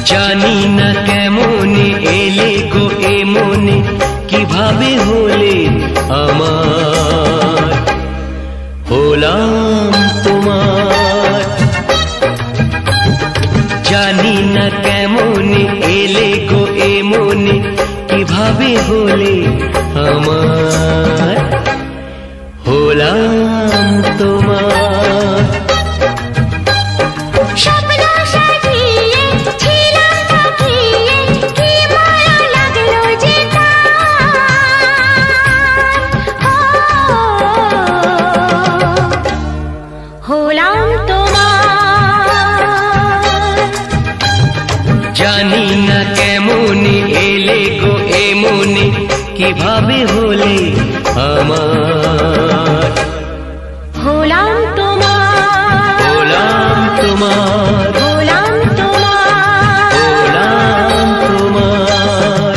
জানি না কেমনে এলে গো এ মনে, কিভাবে হলে আমার, হলাম তোমার। জানি না কেমনে এলে গো এ মনে, কিভাবে হলে আমার, হলাম তোমার। জানি না কেমনে এলে গো এ মনে, কিভাবে হলে আমার, হলাম তোমার, হলাম তোমার, হলাম তোমার, হলাম তোমার।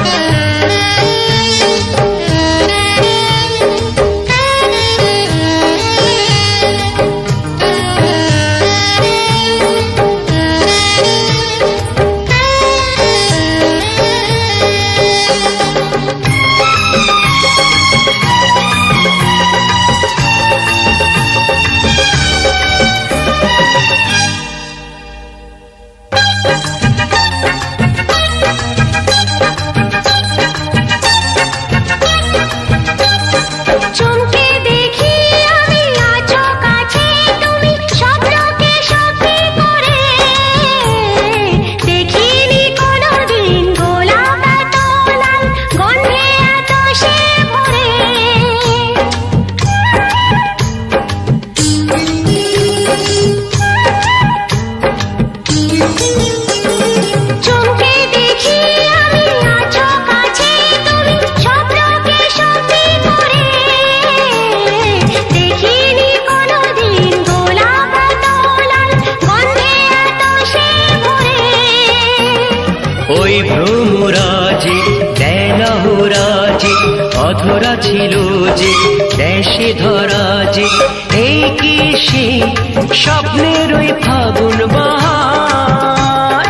ওই ভ্রমরাজে দেনহরাজে অধরা ছিল যে দেশে ধরা যে, এই কি সে স্বপ্নের ওই ফাগুন বাহার,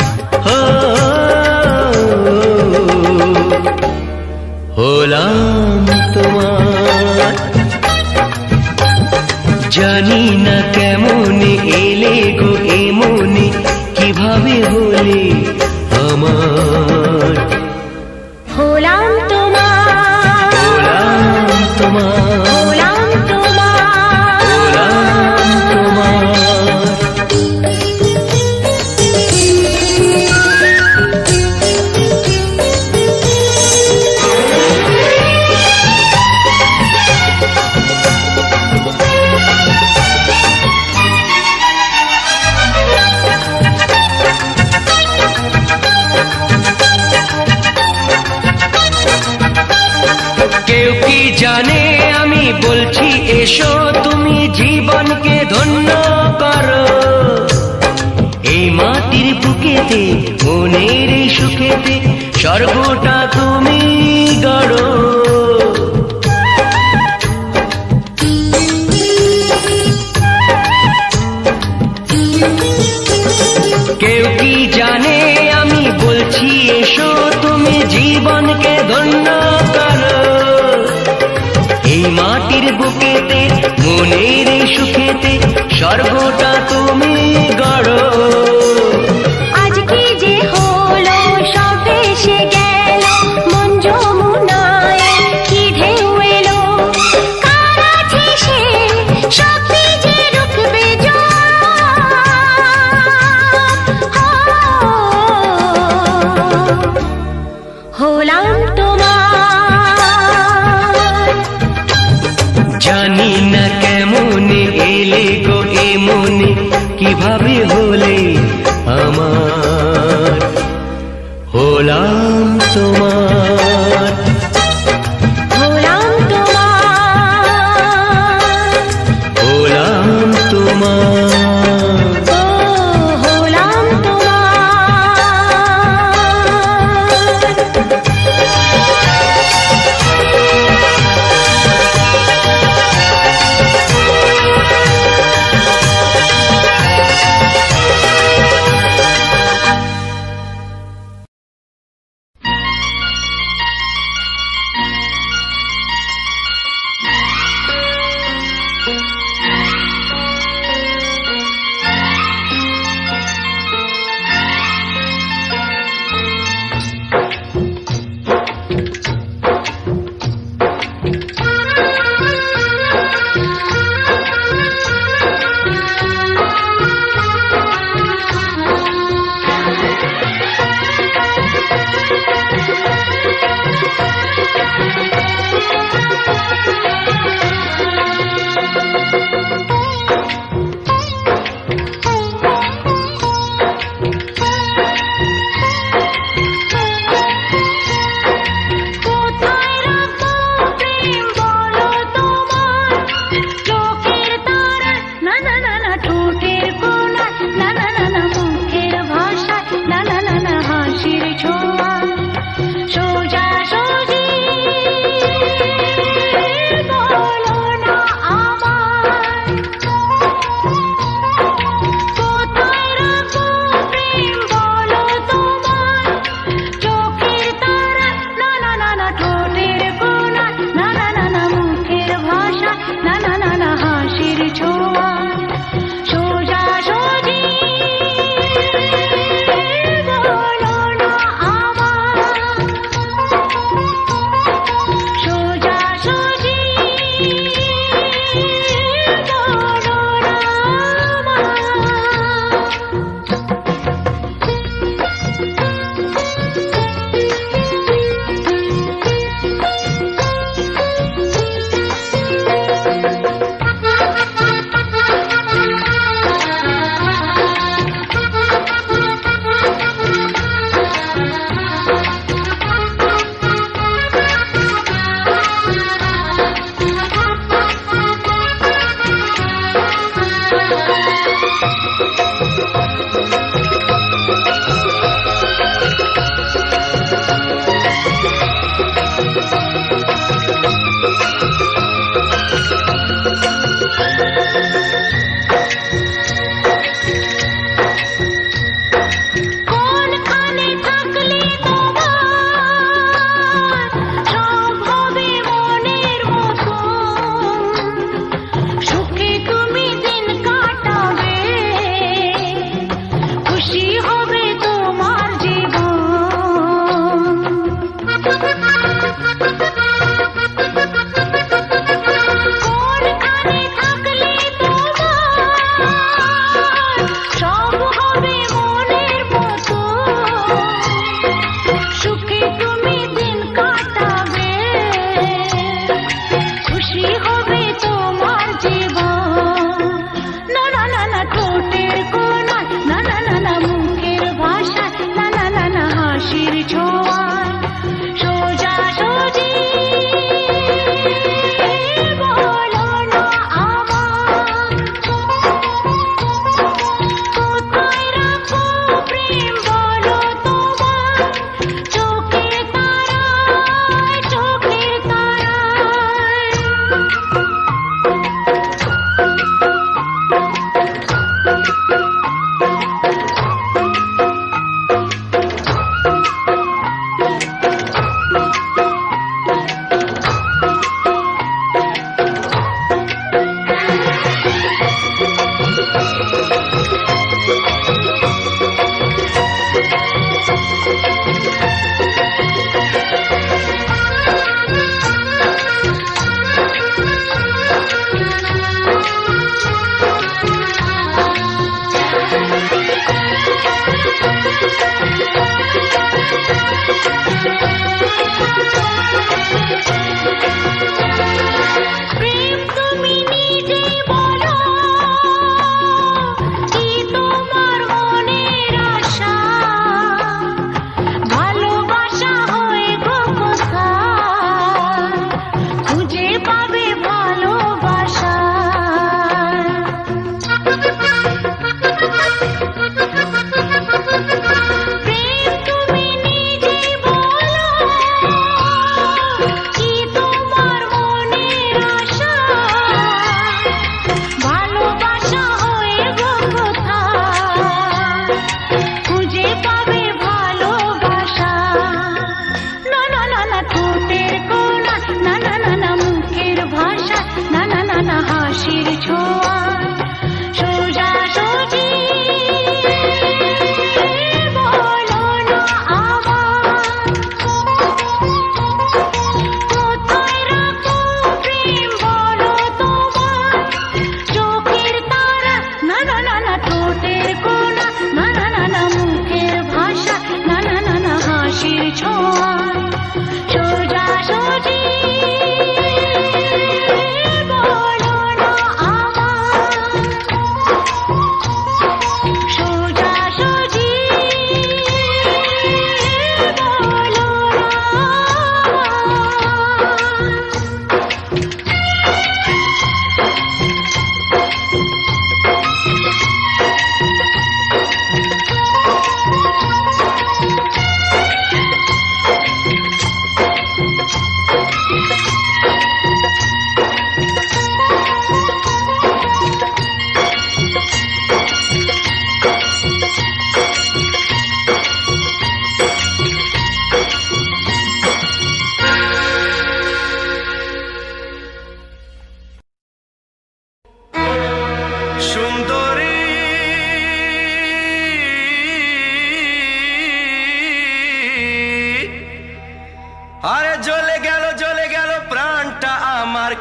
হলাম তোমার। জানি না কেমনে এলে গো এ মনে, কিভাবে হলে আমার, হলাম তোমার, হলাম তোমার, হলাম তোমার, হলাম তোমার। কেউ কি জানে আমি বলছি এসো, তুমি জীবনকে ধন্য করো। এই মাটির বুকেতে মনের এই সুখেতে স্বর্গটা তুমি গড়ো। কেউ কি জানে আমি বলছি এসো, তুমি জীবনকে ধন্য করো। এই মাটির বুকেতে মনের এই সুখেতে স্বর্গটা তুমি গড়ো। আজ কি যে হলো সব এসে গেল, মন যমুনায় কি ঢেউ এলো, কার আছে সে শক্তি যে রুখবে হলাম তোমার। জানি না কেমনে এলে গো এ মনে, কিভাবে হলে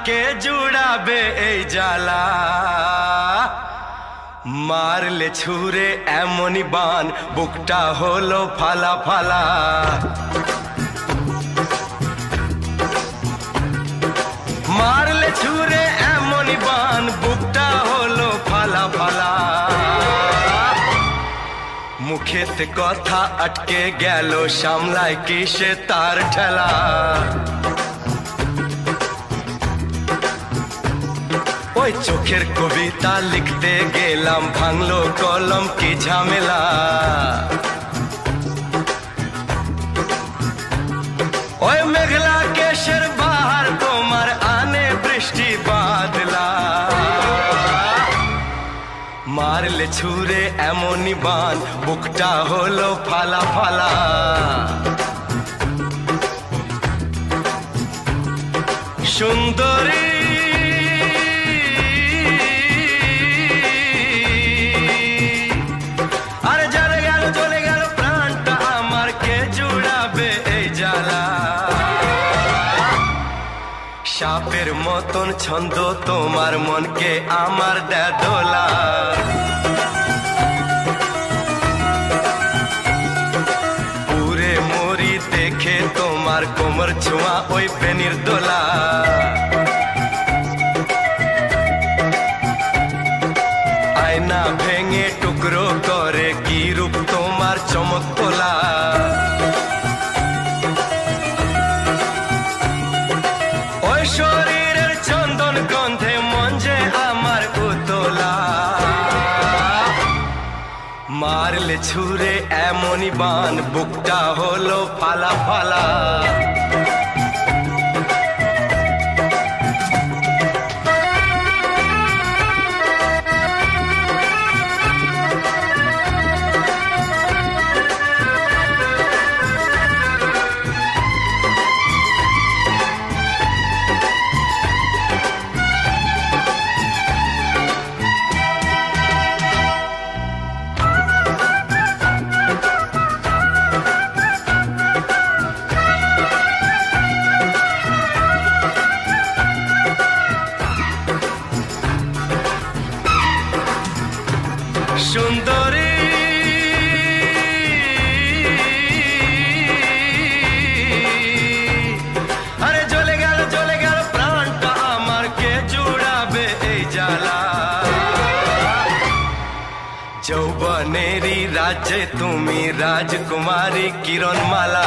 কে জুড়াবে এই জ্বালা মারলে ছুঁড়ে এমনই বান বুকটা হলো ফালা ফালা মারলে ছুঁড়ে এমনই বান বুকটা হলো ফালা ফালা মুখেতে কথা আটকে গেল সামলায় কিসে তার ঠেলা ওই চোখের কবিতা লিখতে গেলাম ভাঙলো কলম কি ঝামেলা ওই মেঘলা কেশের বাহার তোমার আনে বৃষ্টি বাদলা মারলে ছুঁড়ে এমনই বান বুকটা হলো ফালা ফালা সুন্দরী আরে চলে গেল প্রাণটা আমার কে জুড়াবে এই জ্বালা সাপের মতন ছন্দ তোমার মনকে আমার দেয় দোলা পুরে মরি দেখে তোমার কোমর ছোঁয়া ওই বেনির দোলা আয়না ভেঙে টুকরো করে কি রূপ তোমার চমক তোলা ওই শরীরের চন্দন গন্ধে মন যে আমার উতলা মারলে ছুঁড়ে এমনই বান বুকটা হলো ফালা ফালা সুন্দরী আরে চলে গেল প্রাণটা আমার কে জুড়াবে এই জ্বালা যৌবনেরই রাজ্যে তুমি রাজকুমারী কিরণমালা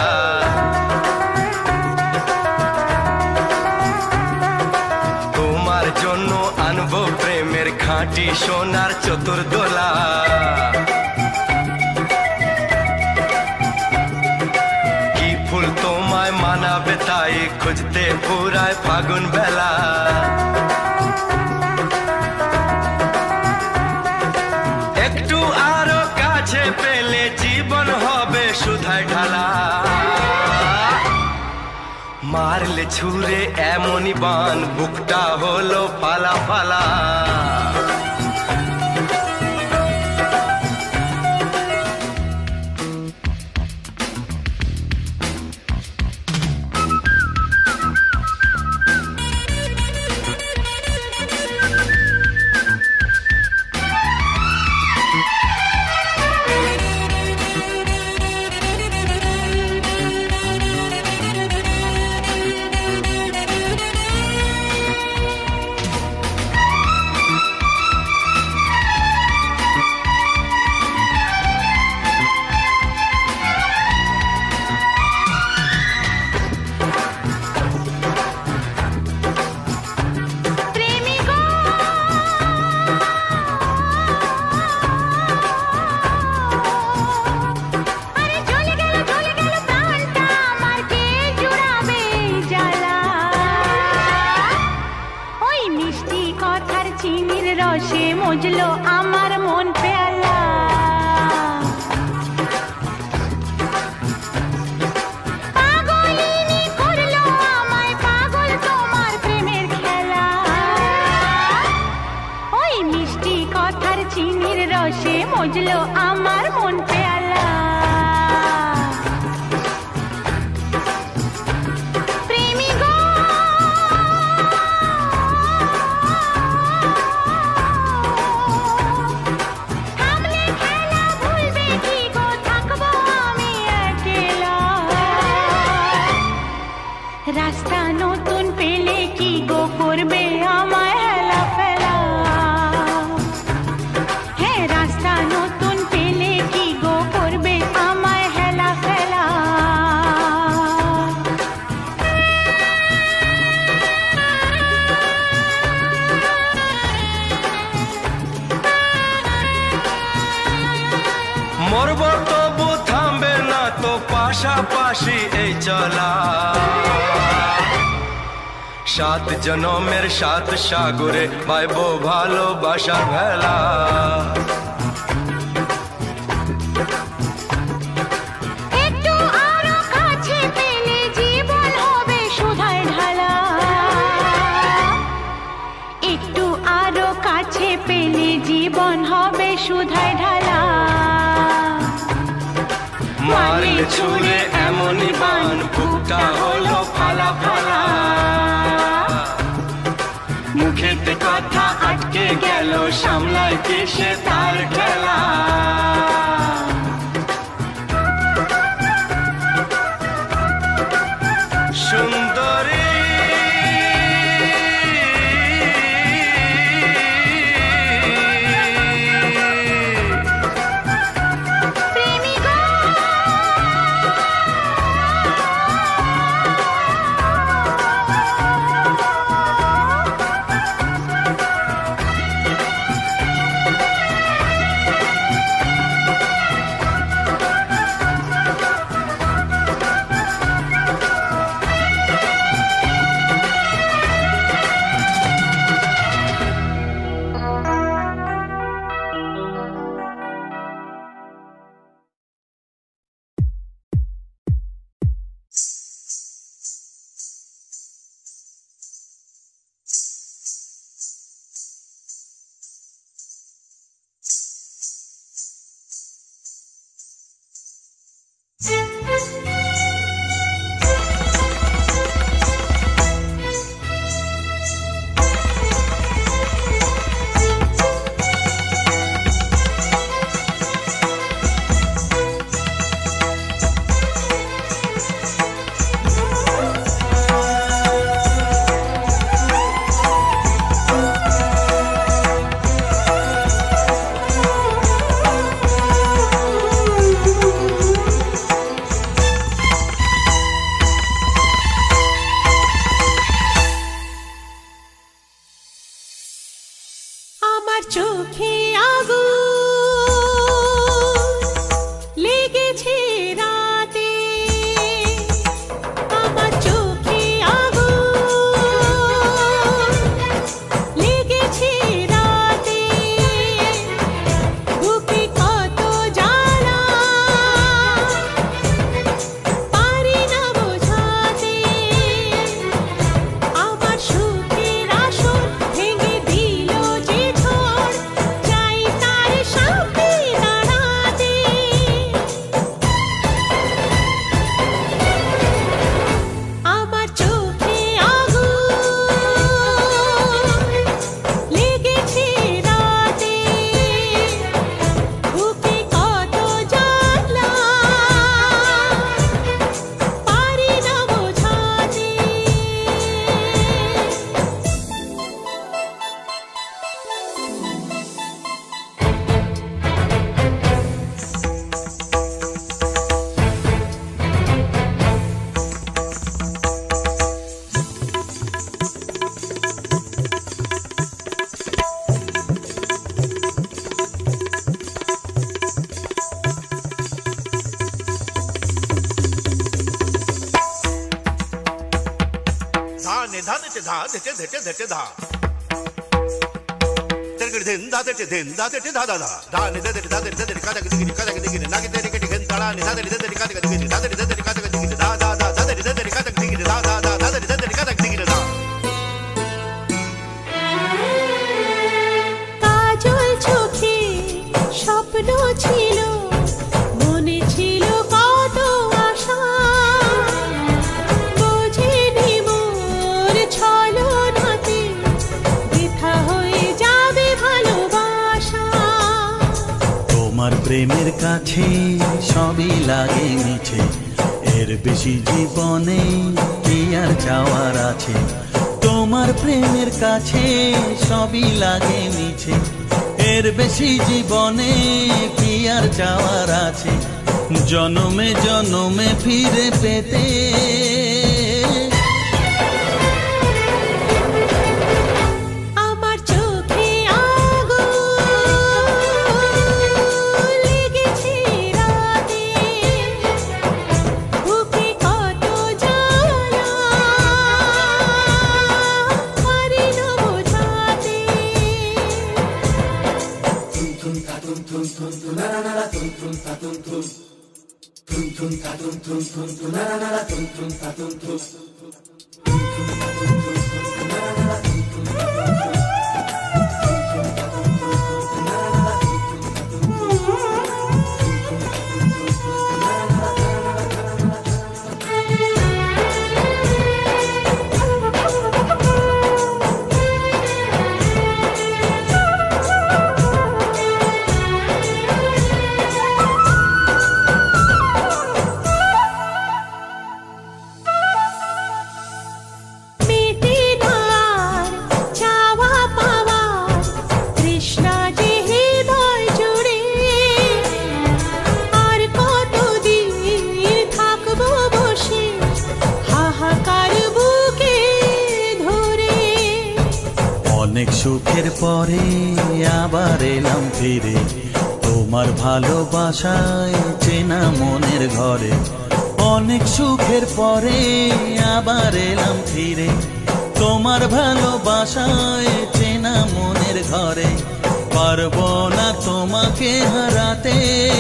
তোমার জন্য আনবো প্রেমের খাঁটি সোনার চতুর্দোলা কি ফুল তোমায় মানাবে তাই খুঁজতে পুরায় ফাগুন বেলা একটু আরো কাছে পেলে জীবন হবে সুধায় ঢালা মারলে ছুঁড়ে এমনই বান বুকটা হলো ফালা ফালা রসে মজলো আমার মন পেয়ালা পাগলিনী করলো আমায় পাগল তোমার প্রেমের খেলা ওই মিষ্টি কথার চিনির রসে মজলো আমার মন পেয়ালা প্রেমী গো পাশাপাশি এই চলা, 7 জনমের 7 সাগরে বাইবো ভালোবাসার ভেলা। একটু আরো কাছে পেলে জীবন হবে সুধায় ঢালা, একটু আরো কাছে পেলে জীবন হবে সুধায় ঢালা। মারলে ছুঁড়ে এমনই বান বুকটা হলো ফালা ফালা, মুখেতে কথা আটকে গেল সামলায় কে সে তার খেলা। সুন্দরী কাজল চোখে স্বপ্ন ছিল, মনে ছিল কত আশা, বোঝেনি মোর ছলনাতে বৃথা হয়ে যাবে ভালোবাসা। তোমার প্রেমের কাছে সবই লাগে মিছে, এর বেশি জীবনে কি আর চাওয়ার আছে। তোমার প্রেমের কাছে সবই লাগে মিছে, এর বেশি জীবনে কি আর চাওয়ার আছে। জনমে জনমে ফিরে পেতে আমার চোখে আগুন লেগেছে রাতে, অনেক সুখের পরে আবার এলাম ফিরে তোমার ভালোবাসায় চেনা মনের ঘরে। অনেক সুখের পরে আবার এলাম ফিরে তোমার ভালোবাসায় চেনা মনের ঘরে। পারবো না তোমাকে হারাতে,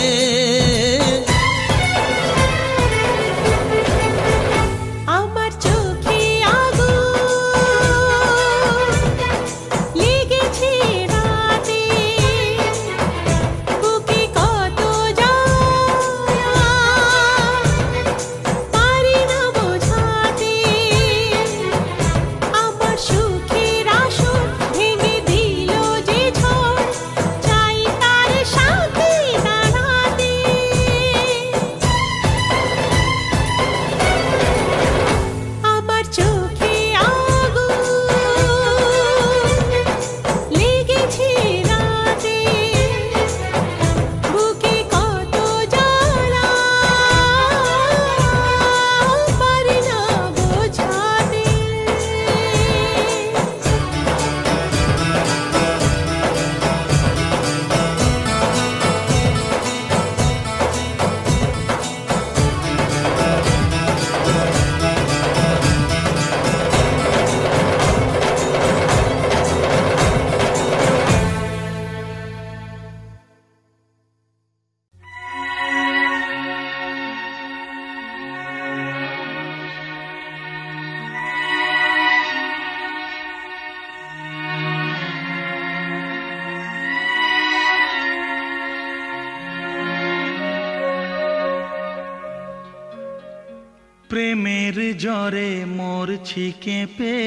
প্রেমের জ্বরে মরছি কেঁপে,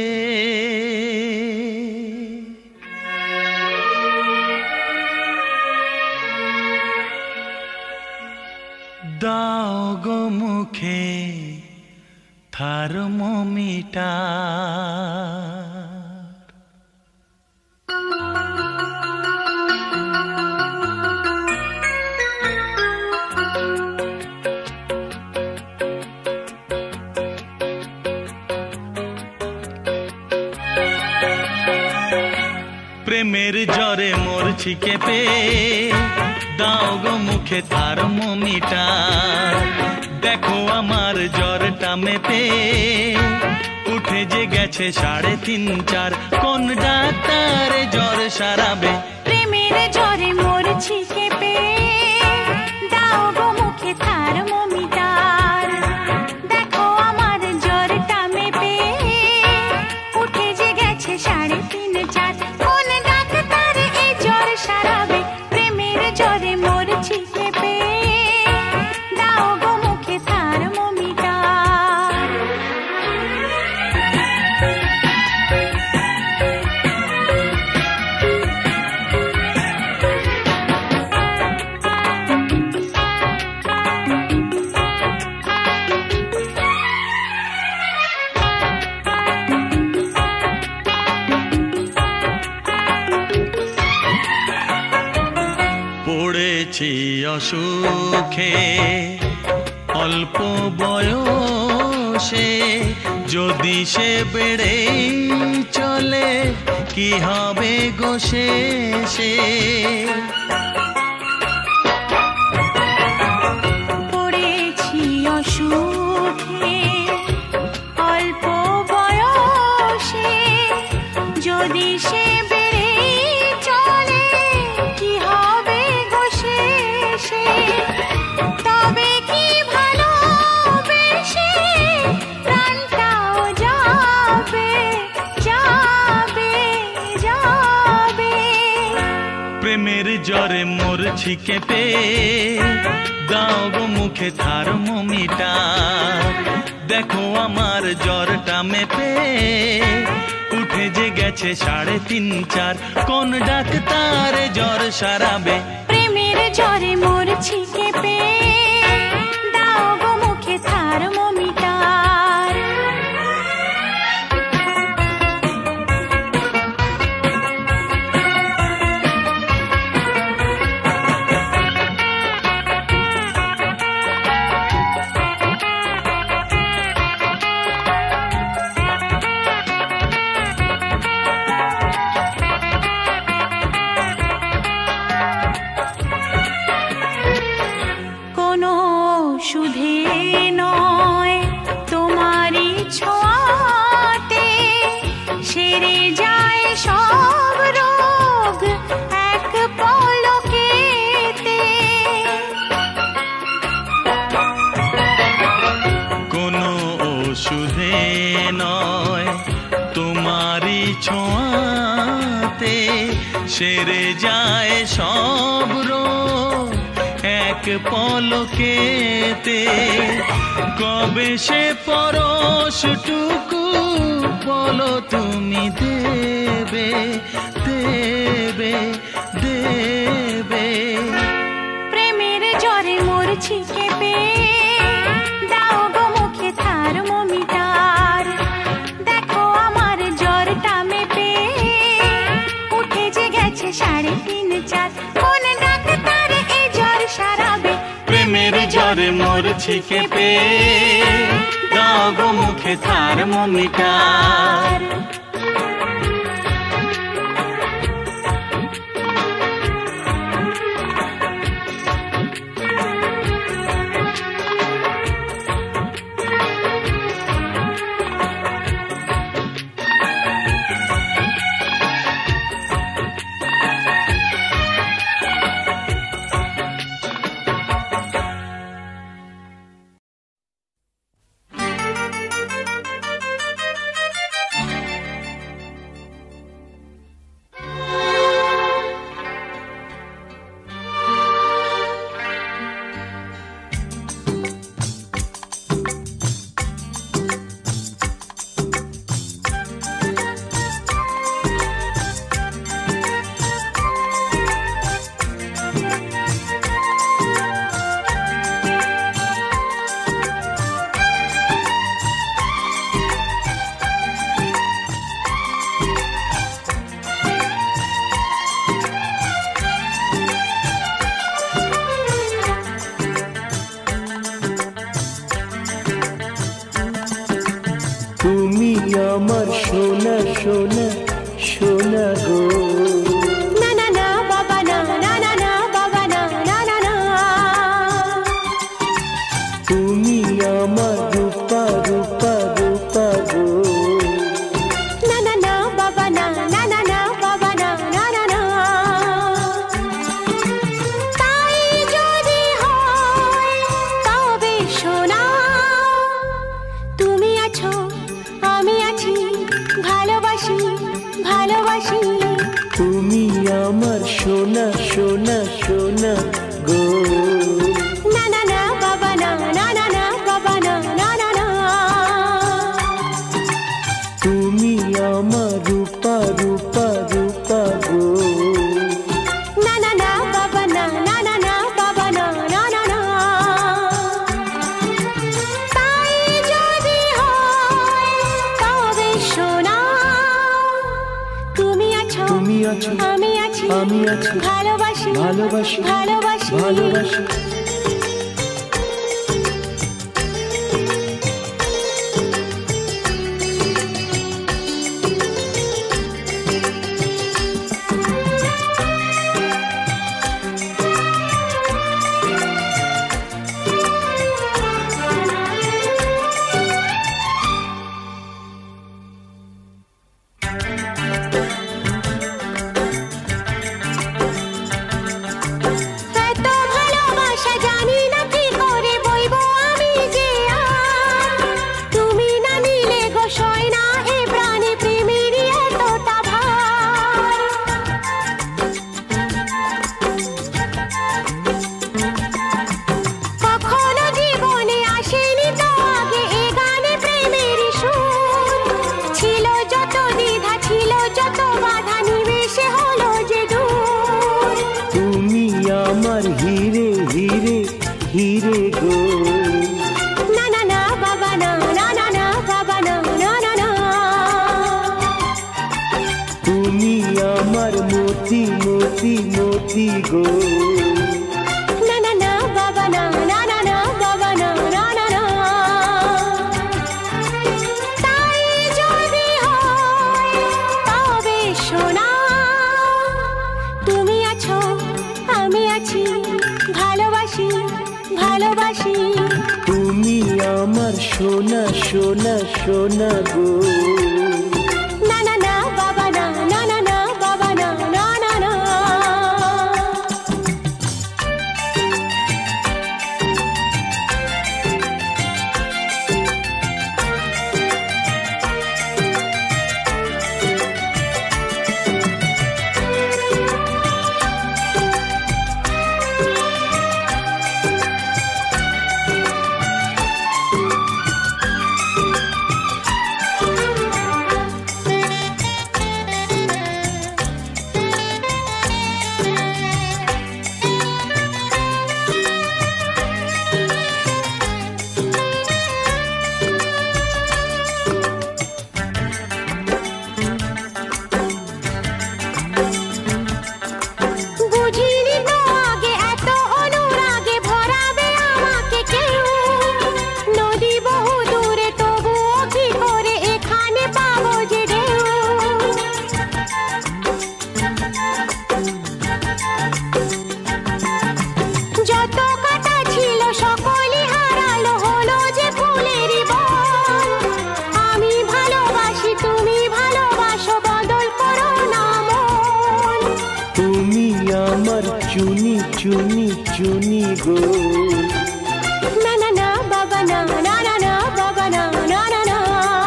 দাও গো মুখে থার্মোমিটার। প্রেমের জ্বরে মরছি কেঁপে, দাও গো মুখে থার্মোমিটার। দেখো আমার জ্বরটা মেপে উঠে যে গেছে 3.5 4। কোন ডাক্তার জ্বর সারাবে? প্রেমের জ্বরে মরছি কেঁপে, দাও গো মুখে থার্মোমিটার। দেখো আমার জ্বরটা মেপে উঠে যে গেছে 3.5 4। কোন ডাক্তার এই জ্বর সারাবে? প্রেমের জ্বরে মরছি কেঁপে, দাও গো মুখে থার্মোমিটার। পড়েছি অসুখে অল্প বয়সে, যদি সে বেড়ে চলে কি হবে গো শেষে? পড়েছি অসুখে অল্প বয়সে, যদি সে বেড়ে চলে কি হবে গো শেষে? তবে কি মরছি কেঁপে, দাও গো মুখে থার্মোমিটার। দেখো আমার জ্বরটা মেপে, উঠে যে গেছে 3.5-4। কোন ডাক্তার জ্বর সারাবে? প্রেমের জ্বরে মরছি কেঁপে, দাও গো মুখে থার্মোমিটার। কোনো ওষুধে নয় তোমারই ছোঁয়াতে সেরে যায় সব রোগ এক পলকেতে। কোনো ওষুধে নয় তোমারই ছোঁয়াতে সেরে যায় সব রোগ এক পলকেতে। কবে সে পরশটুকু বলো তুমি দেবে, দেবে, দেবে? প্রেমের জ্বরে মরছি কেঁপে, দাও গো মুখে থার্মোমিটার। দেখো আমার জ্বরটা মেপে, উঠে যে গেছে 3.5-4। কোন ডাক্তার এই জ্বর সারাবে? প্রেমের জ্বরে মরছি কেঁপে, দাও গো মুখে থার্মোমিটার। তুমি আমার সোনা সোনা সোনা গো। না না না বাবা না, না না না বাবা না, না না না। তুমি আমার রূপা রূপা রূপা গো। না না না বাবা না, না না না বাবা না, না না না। তাই যদি হয় তবে শোনা, তুমি আছো আমি আছি, ভালোবাসি ভালোবাসি। তুমি আমার সোনা সোনা সোনা গো। না না না বাবা না, না না না বাবা না, না না না। তুমি আমার রূপা রূপা রূপা গো। না না না বাবা না, না না না বাবা না, না না না। তাই যদি হয় তবে শোনা, তুমি আছো আমি আছি, ভালোবাসি ভালোবাসি ভালোবাসি ভালোবাসি। এত ভালোবাসা গো। না না না বাবা না, না না না বাবা না, না না না। তাই যদি হয় তবে শোনা, তুমি আছো আমি আছি, ভালোবাসি ভালোবাসি। তুমি আমার সোনা সোনা সোনা গো। না না না বাবা না, না না না বাবা না, না না না। বুঝিনি তো আগে এত অনুরাগে ভরাবে আমাকে কেউ। নদী বহু দূরে তবুও কি করে এখানে পাবো যে ঢেউ। যত কাটা ছিল সকলই হারালো, হলো যে ফুলেরই বন। আমি ভালোবাসি তুমি ভালোবাসো, বদল করো না মন। তুমি আমার চুনি চুনি চুনি গো। না না না বাবা না, না না না বাবা না, না না না।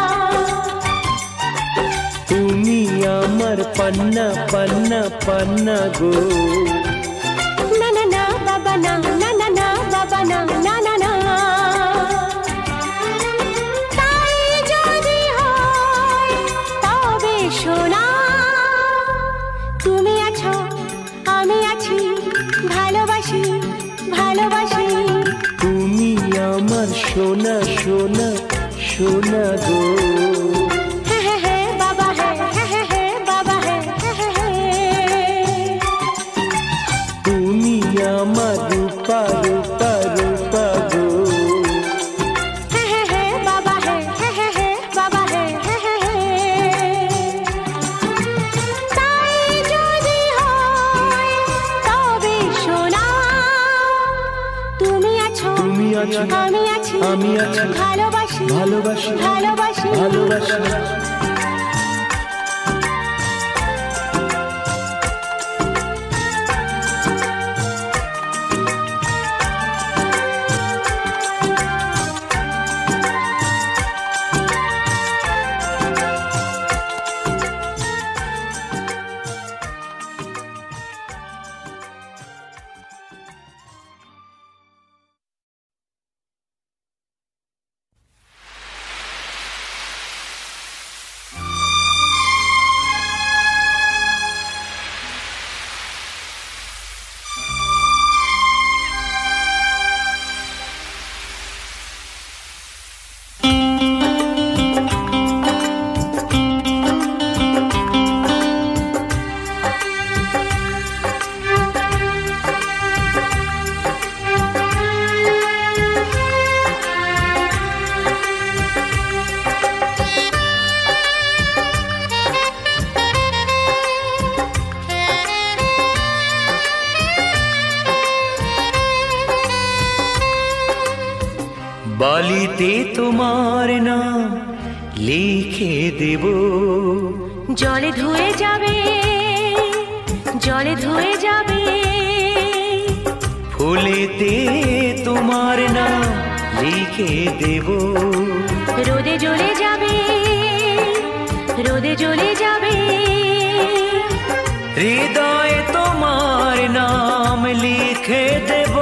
তুমি আমার পান্না পান্না পান্না গো। না না না বাবা না, না না না বাবা না, না না না। তাই যদি হয় তবে শোনা, তুমি আছো আমি আছি, ভালোবাসি ভালোবাসি। তুমি আমার সোনা সোনা সোনা গো। হ্যাঁ হ্যাঁ হ্যাঁ বাবা হ্যাঁ, হ্যাঁ হ্যাঁ হ্যাঁ বাবা হ্যাঁ, হ্যাঁ হ্যাঁ হ্যাঁ। তুমি আমার রূপা রূপা রূপা গো। হ্যাঁ হ্যাঁ হ্যাঁ বাবা হ্যাঁ, হ্যাঁ হ্যাঁ হ্যাঁ বাবা হ্যাঁ, হ্যাঁ হ্যাঁ হ্যাঁ। তাই যদি হয় তবে শোনা, তুমি আছো তুমি আছো আমি আছি, আমি আছি, ভালোবাসি ভালোবাসি ভালোবাসি ভালোবাসি। বালিতে তোমার নাম লিখে দেব, জলে ধুয়ে যাবে জলে ধুয়ে যাবে। ফুলেতে তোমার নাম লিখে দেব, রোদে জ্বলে যাবে রোদে জ্বলে যাবে। হৃদয়ে তোমার নাম লিখে দেব,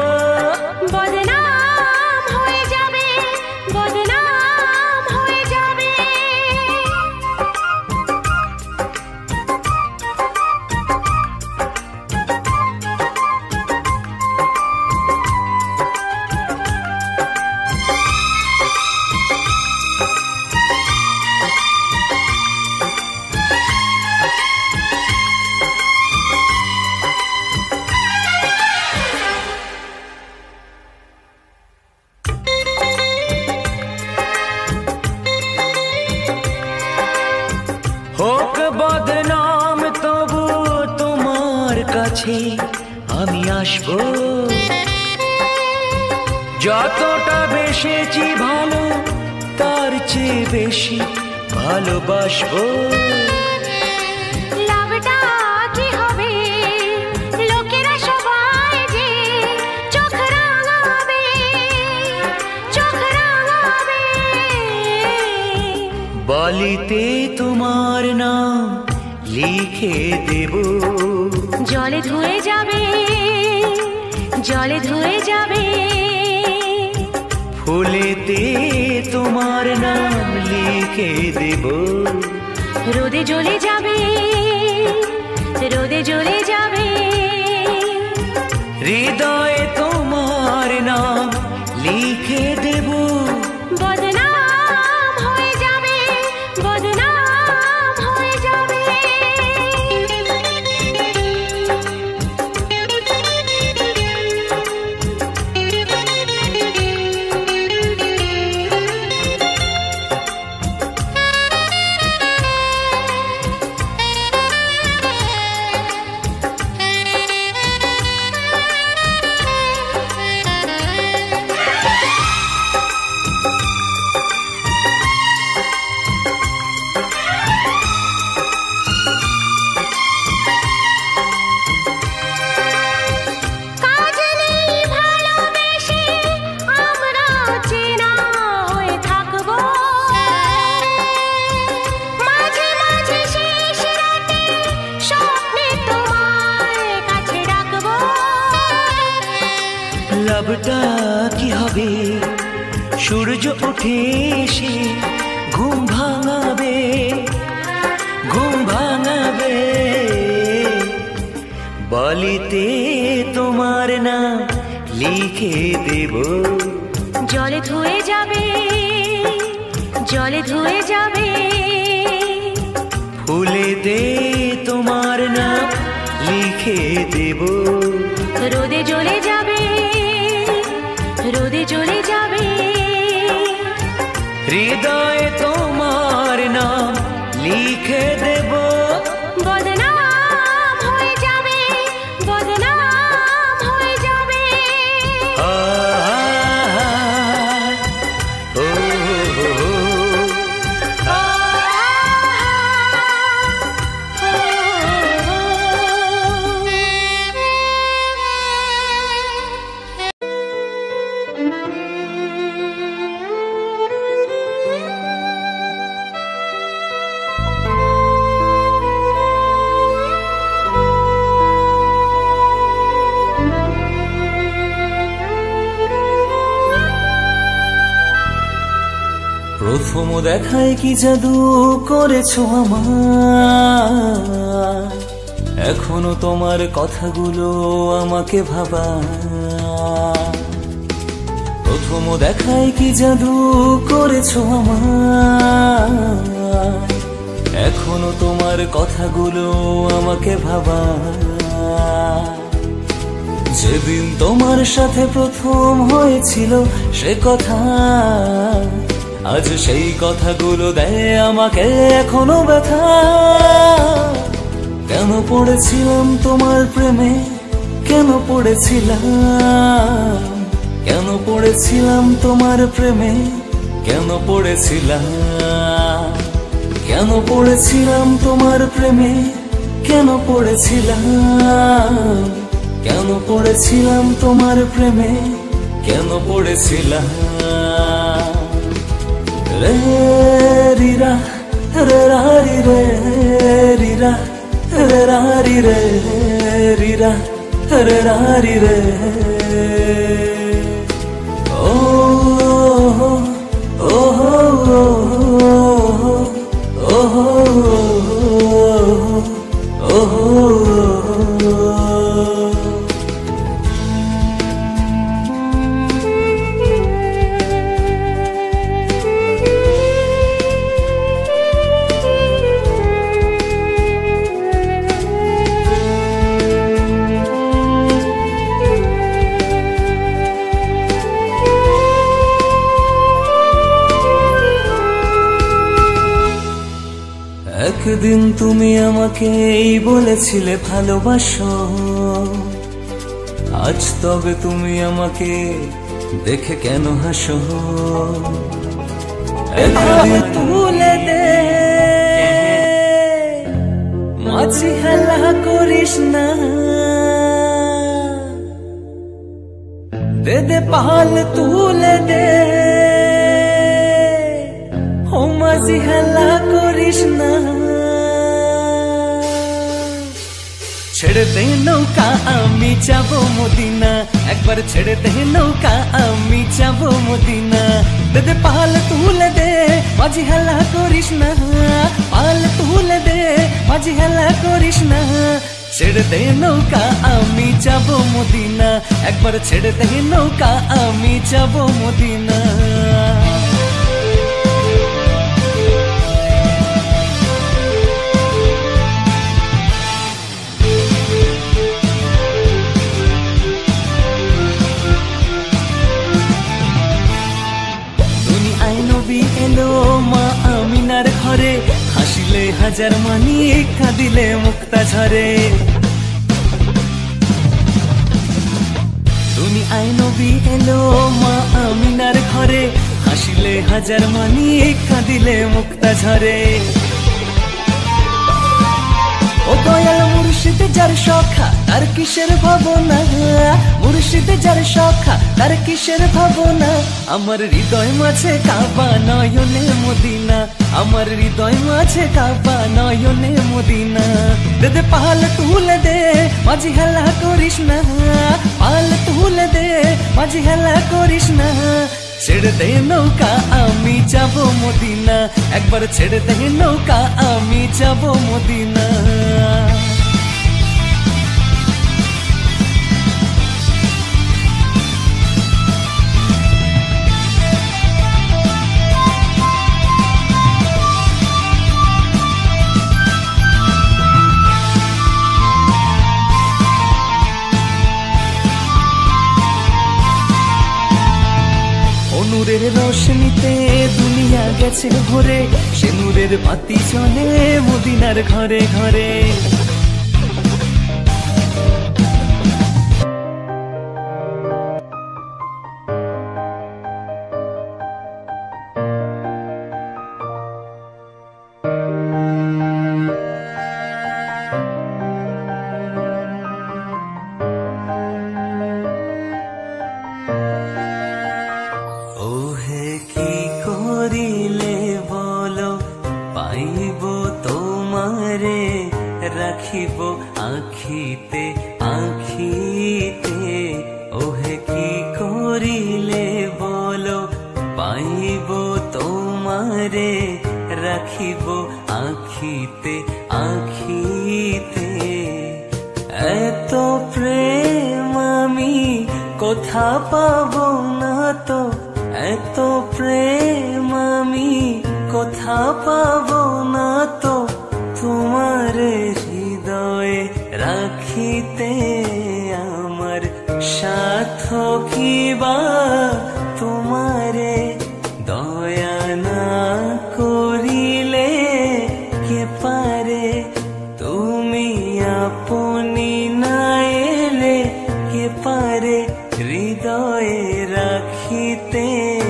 বদনাম হয়ে যাবে বদনাম হয়ে যাবে। কাছে আমি আসবো, যতটা বেসেছি ভালো তার চেয়ে বেশি ভালোবাসবো। লাভটা কি হবে লোকেরা সবাই যে চোখ রাঙাবে, চোখ রাঙাবে। বালিতে তোমার নাম লিখে দেব, জলে ধুয়ে যাবে, জলে ধুয়ে যাবে। ফুলেতে তোমার নাম লিখে দেব, রোদে জ্বলে যাবে, রোদে জ্বলে যাবে। হৃদয়ে তোমার নাম লিখে দেব, বদনাম হয়ে যাবে, বদনাম হয়ে যাবে। লাভটা কি হবে সূর্য উঠে এসে ঘুম ভাঙাবে, ঘুম ভাঙাবে। বালিতে তোমার নাম লিখে দেব, জলে ধুয়ে যাবে, জলে ধুয়ে যাবে। ফুলেতে তোমার নাম লিখে দেব, রোদে জ্বলে যাবে, রোদে জ্বলে যাবে। হৃদয়ে তোমার নাম লিখে দেব, বদনাম হয়ে যাবে, বদনাম হয়ে যাবে। আ, ও, আ, প্রথম দেখায় কি জাদু করেছো আমার, এখনো তোমার কথাগুলো আমাকে ভাবা। প্রথম দেখায় কি জাদু করেছো আমার, এখনো তোমার কথাগুলো আমাকে ভাবা। যেদিন তোমার সাথে প্রথম হয়েছিল সে কথা, আজ সেই কথাগুলো দেয় আমাকে এখনো ব্যথা। কেন পড়েছিলাম তোমার প্রেমে, কেন পড়েছিলাম, কেন পড়েছিলাম তোমার প্রেমে, কেন পড়েছিলাম, কেন পড়েছিলাম তোমার প্রেমে, কেন পড়েছিলাম, কেন পড়েছিলাম তোমার প্রেমে, কেন পড়েছিলাম। রে রিরা রে রারি রে রিরা রে রারি রে রিরা রে রারি রে। ও ও ও ও একদিন তুমি আমাকে এই বলেছিলে ভালোবাসো, আজ তবে তুমি আমাকে দেখে কেন হাসো? এভাবে তুলে দে, মাঝি হেলা করিস না, দে দে পাল তুলে দে, ও মাঝি হেলা করিস না। ছেড়ে দে নৌকা আমি যাব মদিনা, একবার ছেড়ে দে নৌকা আমি যাব মদিনা, দে দে পাল তুলে দে, মাঝি হেলা করিস না, পাল তুলে দে, মাঝি হেলা করিস না। ছেড়ে দে নৌকা আমি যাব মদিনা, একবার ছেড়ে দে নৌকা আমি যাব মদিনা। এলো মা আমিনার ঘরে, হাসিলে হাজার মানি কাঁদিলে মুক্তা ঝরে। দুনিয়ায় নবী এলো মা আমিনার ঘরে, হাসিলে হাজার মানি কাঁদিলে মুক্তা ঝরে। ও দয়াল মুর্শিদ যার সখা তার কিসের ভাবনা, মুর্শিদ যার সখা তার কিসের ভাবনা। আমার হৃদয় মাঝে কাবা নয়নে মদিনা, আমার হৃদয় মাঝে কাবা নয়নে মদিনা। দে দে পাল তুলে দে, মাঝি হেলা করিস না, পাল তুলে দে, মাঝি হেলা করিস না। ছেড়ে দে নৌকা আমি যাব মদিনা, একবার ছেড়ে দে নৌকা আমি যাব মদিনা। নূরের রোশনীতে দুনিয়া গেছে ভরে, সে নূরের বাতি জ্বলে মদিনার ঘরে ঘরে। রাখিব আখিতে আখিতে, ওহে কি করিলে বলো, পাইব তোমারে রাখিব আখিতে আখিতে। এত প্রেম আমি কোথা পাবো না তো, এত প্রেম আমি কোথা পাবো না তো, তোমারে হৃদয়ে রাখিতে আমার সার্থকী বা তোমারে দয়া না করিলে কে পারে, তুমি আপনি না এলে কে পারে হৃদয়ে রাখিতে।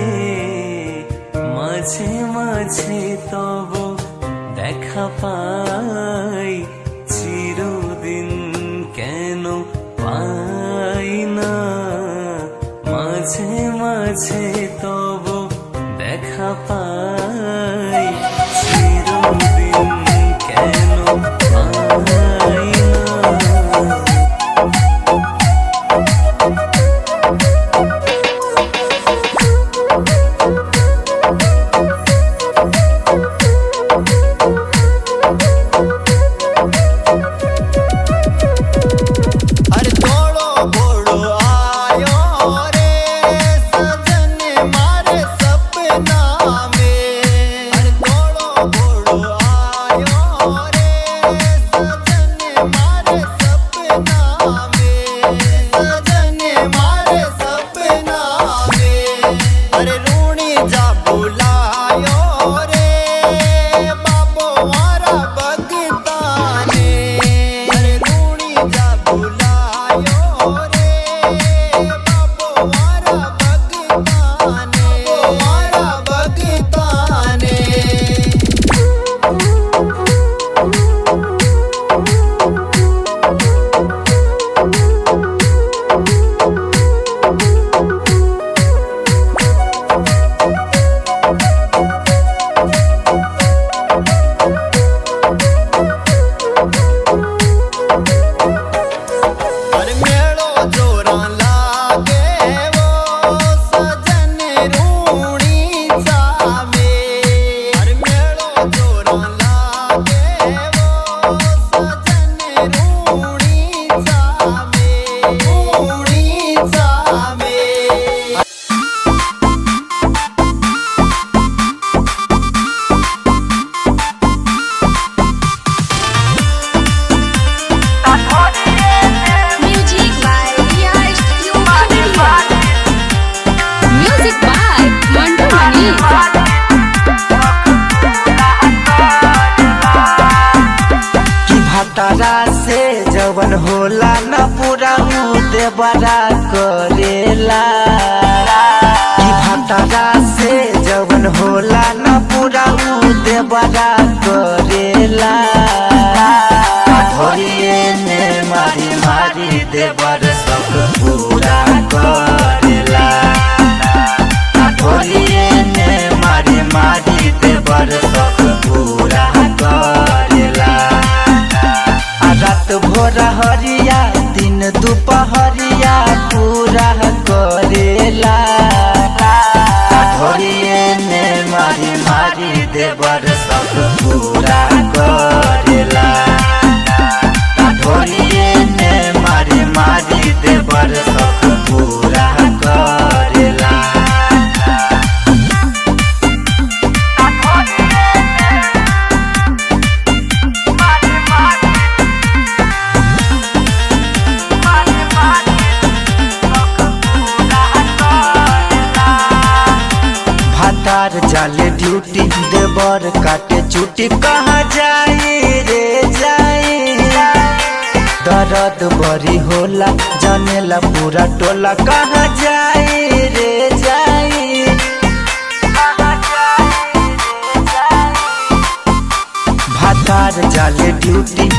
মাঝে মাঝে তব দেখা পাই, চিরদিন কেন পাই না, মাঝে মাঝে তব দেখা পাই, চিরদিন কেন পাই না। जा बुलायो रे बाबो मारा देवरा करेला कि भतरा से जवन होला न पूरा उ देवरा करेला ढोलिए ने मारी मारी देवर सब पूरा करेला ढोलिए ने मारी मारी देवर सब पूरा करेला रात भोर हरिया दिन दोपहरिया पूरा करेला ढोलिए ने मारी मारी देवर सब पूरा करेला ढोलिए ने मारी मारी देवर सब पूरा करेला भतार जाले ड्यूटी देवर काटे चुटी कहाँ जाई रे जाई दर्द बड़ी होला जानेला पूरा टोला कहाँ जाई रे जाई भतार जाले ड्यूटी